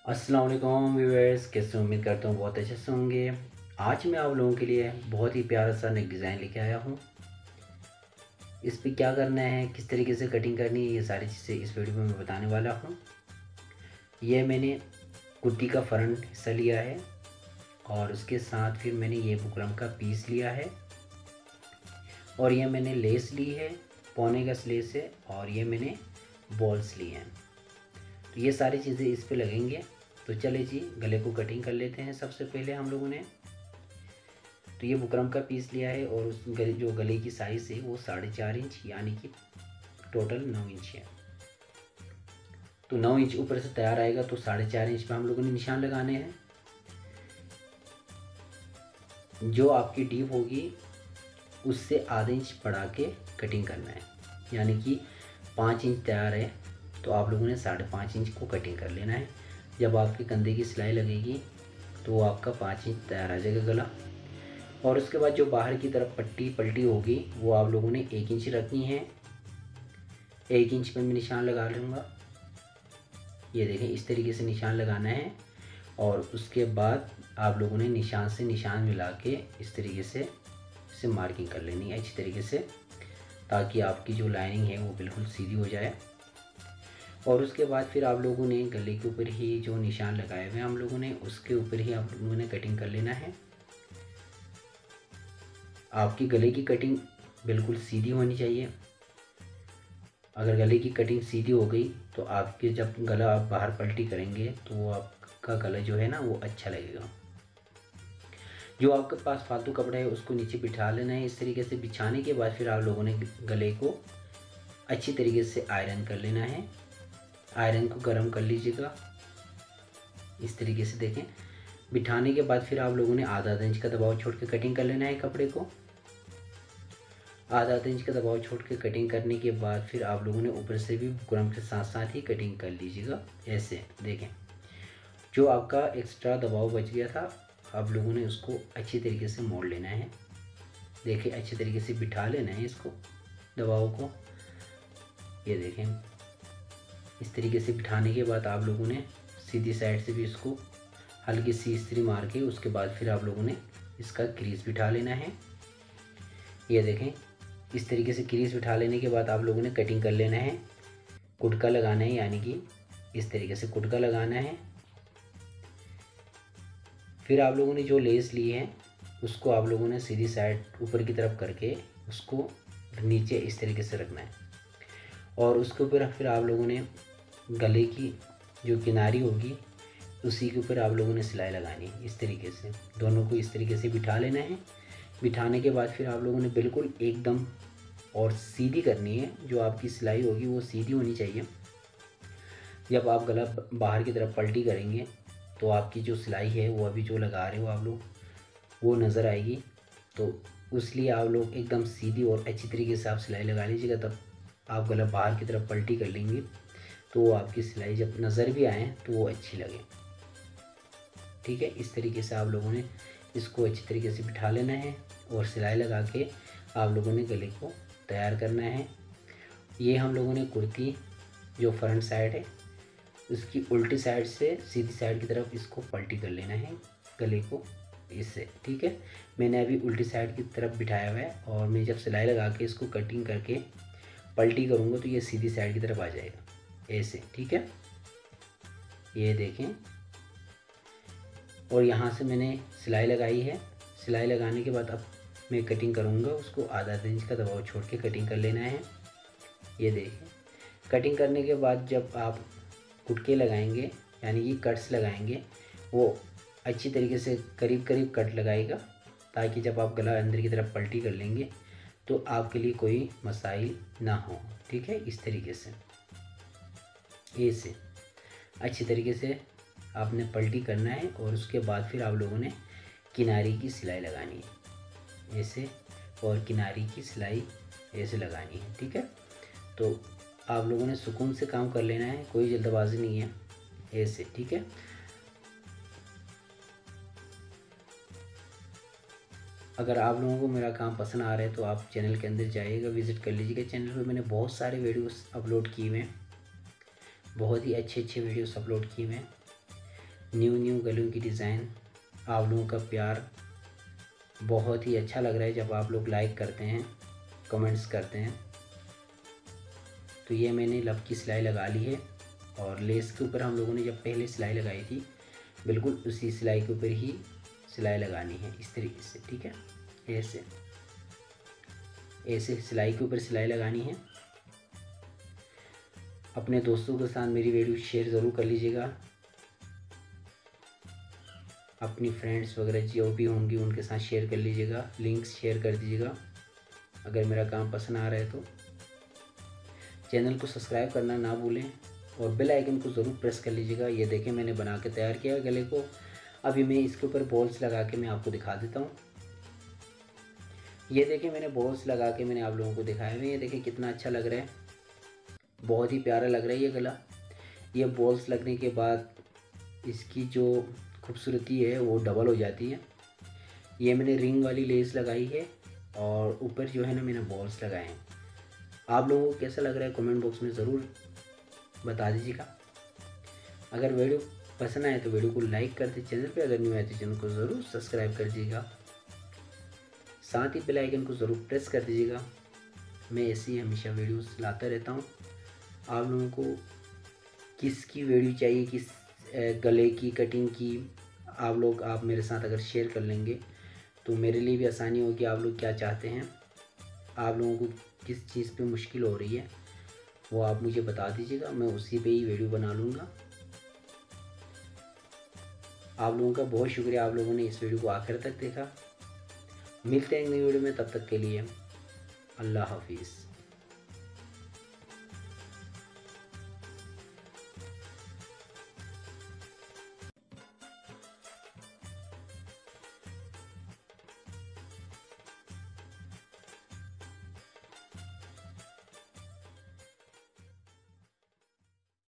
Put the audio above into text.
अस्सलाम वालेकुम व्यूअर्स, कैसे उम्मीद करता हूँ बहुत अच्छे से होंगे। आज मैं आप लोगों के लिए बहुत ही प्यारा सा नेक डिज़ाइन लेके आया हूँ। इस पे क्या करना है, किस तरीके से कटिंग करनी है, ये सारी चीज़ें इस वीडियो में मैं बताने वाला हूँ। ये मैंने कुर्ती का फ्रंट हिस्सा लिया है और उसके साथ फिर मैंने ये बुकरम का पीस लिया है और ये मैंने लेस ली है, पौने गज लेस है और ये मैंने बॉल्स लिए हैं। तो ये सारी चीज़ें इस पे लगेंगे। तो चले जी गले को कटिंग कर लेते हैं। सबसे पहले हम लोगों ने तो ये बुकरम का पीस लिया है और उस गले जो गले की साइज़ है वो 4.5 इंच यानी कि टोटल 9 इंच है। तो 9 इंच ऊपर से तैयार आएगा तो 4.5 इंच पे हम लोगों ने निशान लगाने हैं। जो आपकी डीप होगी उससे आधा इंच बढ़ा के कटिंग करना है, यानी कि 5 इंच तैयार है तो आप लोगों ने 5.5 इंच को कटिंग कर लेना है। जब आपके कंधे की सिलाई लगेगी तो वो आपका 5 इंच तैयार आ जाएगा गला। और उसके बाद जो बाहर की तरफ पट्टी पलटी होगी वो आप लोगों ने 1 इंच रखनी है। 1 इंच पे मैं निशान लगा लूँगा। ये देखें, इस तरीके से निशान लगाना है और उसके बाद आप लोगों ने निशान से निशान मिला के इस तरीके से इसे मार्किंग कर लेनी है अच्छी तरीके से, ताकि आपकी जो लाइनिंग है वो बिल्कुल सीधी हो जाए। और उसके बाद फिर आप लोगों ने गले के ऊपर ही जो निशान लगाए हुए हैं हम लोगों ने, उसके ऊपर ही आप लोगों ने कटिंग कर लेना है। आपकी गले की कटिंग बिल्कुल सीधी होनी चाहिए। अगर गले की कटिंग सीधी हो गई तो आपके जब गला आप बाहर पलटी करेंगे तो वो आपका गला जो है ना वो अच्छा लगेगा। जो आपके पास फालतू कपड़ा है उसको नीचे बिठा लेना है। इस तरीके से बिछाने के बाद फिर आप लोगों ने गले को अच्छी तरीके से आयरन कर लेना है। आयरन को गर्म कर लीजिएगा इस तरीके से। देखें, बिठाने के बाद फिर आप लोगों ने आधा इंच का दबाव छोड़ के कटिंग कर लेना है कपड़े को। आधा इंच का दबाव छोड़ के कटिंग करने के बाद फिर आप लोगों ने ऊपर से भी बुकरम के साथ साथ ही कटिंग कर लीजिएगा। ऐसे देखें, जो आपका एक्स्ट्रा दबाव बच गया था आप लोगों ने उसको अच्छी तरीके से मोड़ लेना है। देखिए, अच्छी तरीके से बिठा लेना है इसको, दबाव को। ये देखें, इस तरीके से बिठाने के बाद आप लोगों ने सीधी साइड से भी इसको हल्की सी इस्त्री मार के उसके बाद फिर आप लोगों ने इसका क्रीज बिठा लेना है। ये देखें, इस तरीके से क्रीज बिठा लेने के बाद आप लोगों ने कटिंग कर लेना है। कुटका लगाना है, यानी कि इस तरीके से कुटका लगाना है। फिर आप लोगों ने जो लेस ली है उसको आप लोगों ने सीधी साइड ऊपर की तरफ करके उसको नीचे इस तरीके से रखना है और उसके ऊपर फिर आप लोगों ने गले की जो किनारी होगी उसी के ऊपर आप लोगों ने सिलाई लगानी है। इस तरीके से दोनों को इस तरीके से बिठा लेना है। बिठाने के बाद फिर आप लोगों ने बिल्कुल एकदम और सीधी करनी है। जो आपकी सिलाई होगी वो सीधी होनी चाहिए। जब आप गला बाहर की तरफ पलटी करेंगे तो आपकी जो सिलाई है वो अभी जो लगा रहे हो आप लोग वो नज़र आएगी। तो इसलिए आप लोग एकदम सीधी और अच्छी तरीके से आप सिलाई लगा लीजिएगा। तब आप गला बाहर की तरफ पलटी कर लेंगे तो वो आपकी सिलाई जब नज़र भी आए तो वो अच्छी लगे। ठीक है, इस तरीके से आप लोगों ने इसको अच्छी तरीके से बिठा लेना है और सिलाई लगा के आप लोगों ने गले को तैयार करना है। ये हम लोगों ने कुर्ती जो फ्रंट साइड है उसकी उल्टी साइड से सीधी साइड की तरफ इसको पलटी कर लेना है गले को इससे। ठीक है, मैंने अभी उल्टी साइड की तरफ बिठाया हुआ है और मैं जब सिलाई लगा के इसको कटिंग करके पलटी करूँगा तो ये सीधी साइड की तरफ आ जाएगा ऐसे। ठीक है, ये देखें, और यहाँ से मैंने सिलाई लगाई है। सिलाई लगाने के बाद अब मैं कटिंग करूँगा उसको आधा इंच का दबाव छोड़ के कटिंग कर लेना है। ये देखें, कटिंग करने के बाद जब आप कुटके लगाएंगे यानी कि कट्स लगाएंगे वो अच्छी तरीके से करीब करीब कट लगाएगा, ताकि जब आप गला अंदर की तरफ पलटी कर लेंगे तो आपके लिए कोई मसाइल ना हो। ठीक है, इस तरीके से ऐसे अच्छी तरीके से आपने पलटी करना है और उसके बाद फिर आप लोगों ने किनारी की सिलाई लगानी है ऐसे, और किनारी की सिलाई ऐसे लगानी है। ठीक है, तो आप लोगों ने सुकून से काम कर लेना है, कोई जल्दबाजी नहीं है ऐसे। ठीक है, अगर आप लोगों को मेरा काम पसंद आ रहा है तो आप चैनल के अंदर जाइएगा, विज़िट कर लीजिएगा। चैनल पे मैंने बहुत सारे वीडियोस अपलोड किए हुए हैं, बहुत ही अच्छे अच्छे वीडियोस अपलोड किए हुए हैं। न्यू न्यू गलों की डिज़ाइन, आप लोगों का प्यार बहुत ही अच्छा लग रहा है जब आप लोग लाइक करते हैं, कमेंट्स करते हैं। तो ये मैंने लब की सिलाई लगा ली है और लेस के ऊपर हम लोगों ने जब पहले सिलाई लगाई थी बिल्कुल उसी सिलाई के ऊपर ही सिलाई लगानी है, इस तरीके से, ठीक है। ऐसे ऐसे सिलाई के ऊपर सिलाई लगानी है। अपने दोस्तों के साथ मेरी वीडियो शेयर ज़रूर कर लीजिएगा, अपनी फ्रेंड्स वगैरह जो भी होंगी उनके साथ शेयर कर लीजिएगा, लिंक्स शेयर कर दीजिएगा अगर मेरा काम पसंद आ रहा है तो। चैनल को सब्सक्राइब करना ना भूलें और बेल आइकन को ज़रूर प्रेस कर लीजिएगा। ये देखें मैंने बना के तैयार किया गले को। अभी मैं इसके ऊपर बॉल्स लगा के मैं आपको दिखा देता हूँ। ये देखें मैंने बॉल्स लगा के मैंने आप लोगों को दिखाया है। ये देखें कितना अच्छा लग रहा है, बहुत ही प्यारा लग रहा है ये गला। ये बॉल्स लगने के बाद इसकी जो खूबसूरती है वो डबल हो जाती है। ये मैंने रिंग वाली लेस लगाई है और ऊपर जो है ना मैंने बॉल्स लगाए हैं। आप लोगों को कैसा लग रहा है कमेंट बॉक्स में ज़रूर बता दीजिएगा। अगर वीडियो पसंद आए तो वीडियो को लाइक कर दीजिए, चैनल पे अगर न्यू आए तो चैनल को ज़रूर सब्सक्राइब कर दीजिएगा, साथ ही बेल आइकन को ज़रूर प्रेस कर दीजिएगा। मैं ऐसी हमेशा वीडियोस लाता रहता हूँ। आप लोगों को किसकी वीडियो चाहिए, किस गले की कटिंग की, आप मेरे साथ अगर शेयर कर लेंगे तो मेरे लिए भी आसानी होगी। आप लोग क्या चाहते हैं, आप लोगों को किस चीज़ पे मुश्किल हो रही है वो आप मुझे बता दीजिएगा, मैं उसी पे ही वीडियो बना लूँगा। आप लोगों का बहुत शुक्रिया, आप लोगों ने इस वीडियो को आखिर तक देखा। मिलते हैं नई वीडियो में, तब तक के लिए अल्लाह हाफिज़।